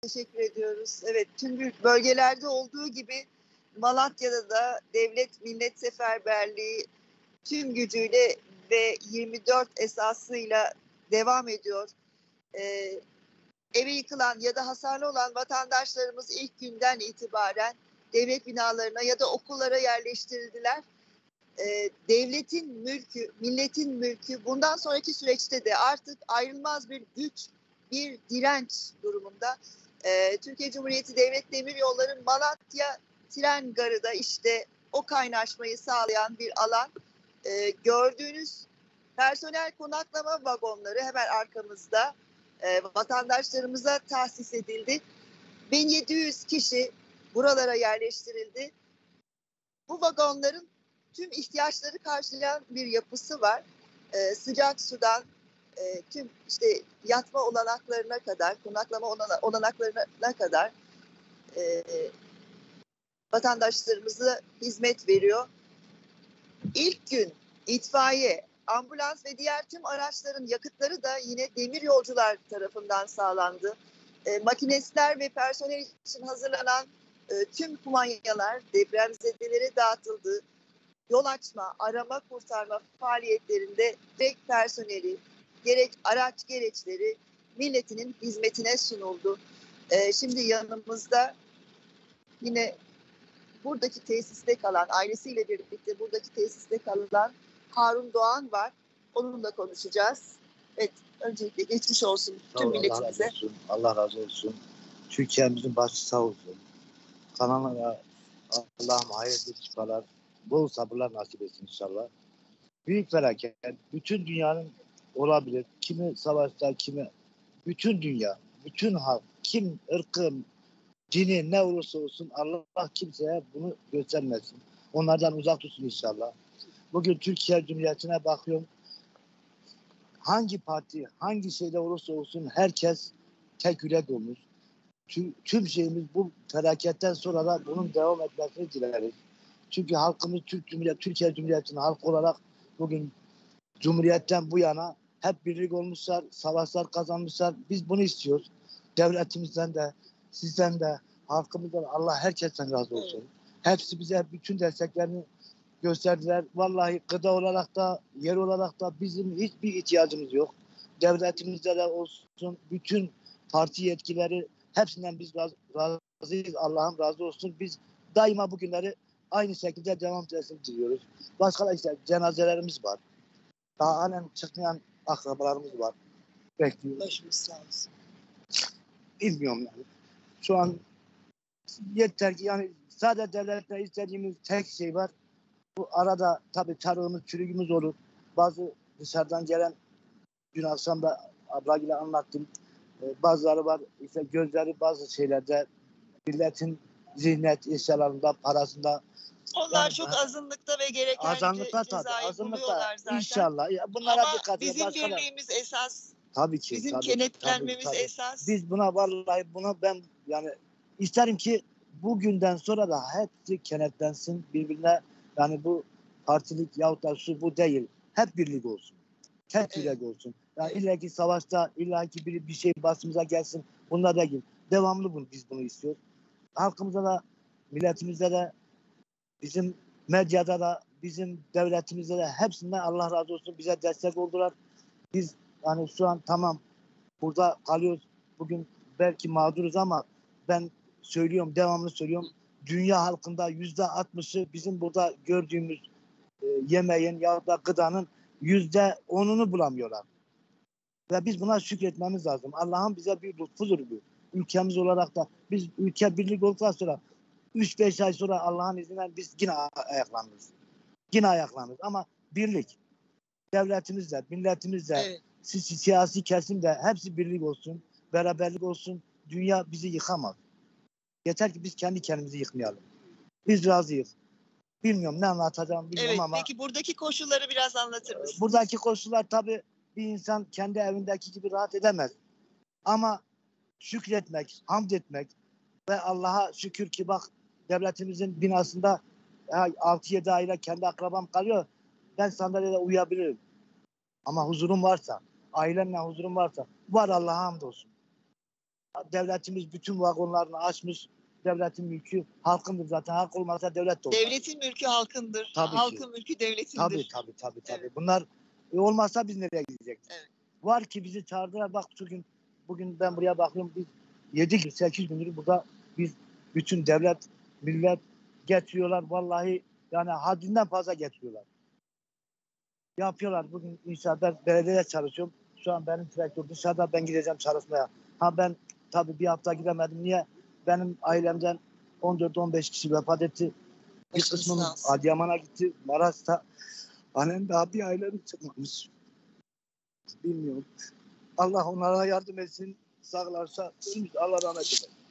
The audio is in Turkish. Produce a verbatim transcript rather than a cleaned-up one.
Teşekkür ediyoruz. Evet, tüm büyük bölgelerde olduğu gibi Malatya'da da devlet millet seferberliği tüm gücüyle ve yirmi dört esasıyla devam ediyor. Ee, evi yıkılan ya da hasarlı olan vatandaşlarımız ilk günden itibaren devlet binalarına ya da okullara yerleştirildiler. Ee, devletin mülkü, milletin mülkü bundan sonraki süreçte de artık ayrılmaz bir güç, bir direnç durumunda. Ee, Türkiye Cumhuriyeti Devlet Demiryolları Malatya Tren Garı da işte o kaynaşmayı sağlayan bir alan. Ee, gördüğünüz personel konaklama vagonları hemen arkamızda e, vatandaşlarımıza tahsis edildi. bin yedi yüz kişi buralara yerleştirildi. Bu vagonların tüm ihtiyaçları karşılayan bir yapısı var. Ee, sıcak sudan e, tüm işte yatma olanaklarına kadar, konaklama olanaklarına kadar e, vatandaşlarımıza hizmet veriyor. İlk gün itfaiye, ambulans ve diğer tüm araçların yakıtları da yine demir yolcular tarafından sağlandı. E, makinistler ve personel için hazırlanan e, tüm kumanyalar depremzedelere dağıtıldı. Yol açma, arama, kurtarma faaliyetlerinde gerek personeli, gerek araç gereçleri milletinin hizmetine sunuldu. Ee, şimdi yanımızda yine buradaki tesiste kalan, ailesiyle birlikte buradaki tesiste kalan Harun Doğan var. Onunla konuşacağız. Evet, öncelikle geçmiş olsun tüm milletimize. Allah razı olsun. Allah razı olsun. Türkiye'mizin başı sağ olsun. Kanallara Allah'ım hayırlı şifalar, bol sabırlar nasip etsin inşallah. Büyük felaket. Bütün dünyanın olabilir. Kimi savaşta, kimi bütün dünya, bütün halk, kim ırkı, dini ne olursa olsun Allah kimseye bunu göstermesin. Onlardan uzak tutsun inşallah. Bugün Türkiye Cumhuriyeti'ne bakıyorum. Hangi parti, hangi şeyde olursa olsun herkes tek yürek olmuş. Tüm, tüm şeyimiz bu felaketten sonra da bunun devam etmesini dileriz. Çünkü halkımız Türk Cumhuriyeti, Türkiye Cumhuriyeti'nin halkı olarak bugün Cumhuriyet'ten bu yana hep birlik olmuşlar, savaşlar kazanmışlar. Biz bunu istiyoruz. Devletimizden de, sizden de, halkımızdan Allah herkesten razı olsun. Evet. Hepsi bize bütün desteklerini gösterdiler. Vallahi gıda olarak da, yer olarak da bizim hiçbir ihtiyacımız yok. Devletimizde de olsun, bütün parti yetkileri hepsinden biz razı, razıyız. Allah'ım razı olsun. Biz daima bugünleri aynı şekilde devam etsin diliyoruz. Başka da işte cenazelerimiz var. Daha halen çıkmayan akrabalarımız var. Bekliyoruz. Başımız sağ olsun. Bilmiyorum yani. Şu an yeter ki yani sadece devletle istediğimiz tek şey var. Bu arada tabii tarığımız, çürüğümüz olur. Bazı dışarıdan gelen dün akşam da ablayla anlattım. Ee, bazıları var işte gözleri bazı şeylerde milletin zihnet eşyalarında, parasında. Onlar yani, çok azınlıkta ve gereken azınlıkta cezayı tabii, azınlıkta, buluyorlar zaten. İnşallah. Ya bunlara ama dikkat edin. bizim Başkalar... birliğimiz esas. Tabii ki. Bizim tabii, kenetlenmemiz tabii, tabii. esas. Biz buna vallahi buna ben yani isterim ki bugünden sonra da hepsi kenetlensin birbirine. Yani bu partilik yahut da şu bu değil. Hep birlik olsun. Tek yürek evet. olsun. Yani evet. illaki savaşta illaki bir, bir şey basımıza gelsin. Bunlar da gibi. Devamlı bunu, biz bunu istiyoruz. Halkımıza da milletimize de bizim medyada da bizim devletimizde de hepsinden Allah razı olsun. Bize destek oldular. Biz yani şu an tamam burada kalıyoruz. Bugün belki mağduruz ama ben söylüyorum, devamlı söylüyorum. Dünya halkında yüzde altmışı bizim burada gördüğümüz e, yemeğin ya da gıdanın yüzde onunu bulamıyorlar. Ve biz buna şükretmemiz lazım. Allah'ın bize bir lütfudur bu. Ülkemiz olarak da biz ülke birlik olduktan sonra üç beş ay sonra Allah'ın izniyle biz yine ayaklanırız. Yine ayaklanırız ama birlik. Devletimizle, milletimizle, evet. si- siyasi kesimde hepsi birlik olsun, beraberlik olsun. Dünya bizi yıkamaz. Yeter ki biz kendi kendimizi yıkmayalım. Biz razıyız. Bilmiyorum ne anlatacağım bilmiyorum evet, ama. Peki buradaki koşulları biraz anlatır mısınız? Buradaki koşullar tabii bir insan kendi evindeki gibi rahat edemez. Ama şükretmek, hamd etmek ve Allah'a şükür ki bak devletimizin binasında altı yedi aile kendi akrabam kalıyor. Ben sandalyede uyuyabilirim. Ama huzurum varsa, ailemle huzurum varsa var Allah'a hamdolsun. Devletimiz bütün vagonlarını açmış. Devletin mülkü halkındır zaten. Halk olmasa devlet de olmaz. Devletin mülkü halkındır. Tabii Halkın ki. mülkü devletindir. Tabii tabii tabii. tabii. Evet. Bunlar e, olmazsa biz nereye gidecektik? Evet. Var ki bizi çağırdılar. Bak bugün bugün ben buraya bakıyorum. Biz yedi sekiz gündür burada biz bütün devlet, millet getiriyorlar. Vallahi yani haddinden fazla getiriyorlar. Yapıyorlar. Bugün inşallah ben belediyede çalışıyorum. Şu an benim traktör dışarıda, ben gideceğim çalışmaya. Ha ben tabii bir hafta gidemedim. Niye? Benim ailemden on dört on beş kişi vefat etti. Bir Başınız kısmımız sağ olsun. Adıyaman'a gitti. Maraş'ta. Annem daha bir aylarım çıkmamış. Bilmiyorum. Allah onlara yardım etsin. Sağlarsa Allah rahmet eylesin.